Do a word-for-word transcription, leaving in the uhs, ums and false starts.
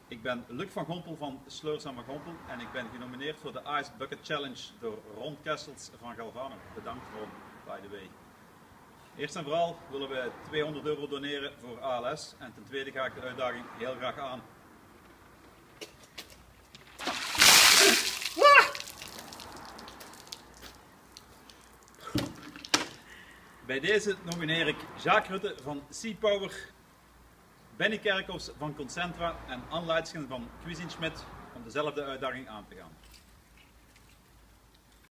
Ik ben Luc van Gompel van Sleurs en van Gompel en ik ben genomineerd voor de Ice Bucket Challenge door Ron Kessels van Galvano. Bedankt Ron, by the way. Eerst en vooral willen we tweehonderd euro doneren voor A L S en ten tweede ga ik de uitdaging heel graag aan. Bij deze nomineer ik Jacques Rutte van Seapower, Benny Kerkhoffs van Concentra en Anne Leitsken van Cuisine Schmidt om dezelfde uitdaging aan te gaan.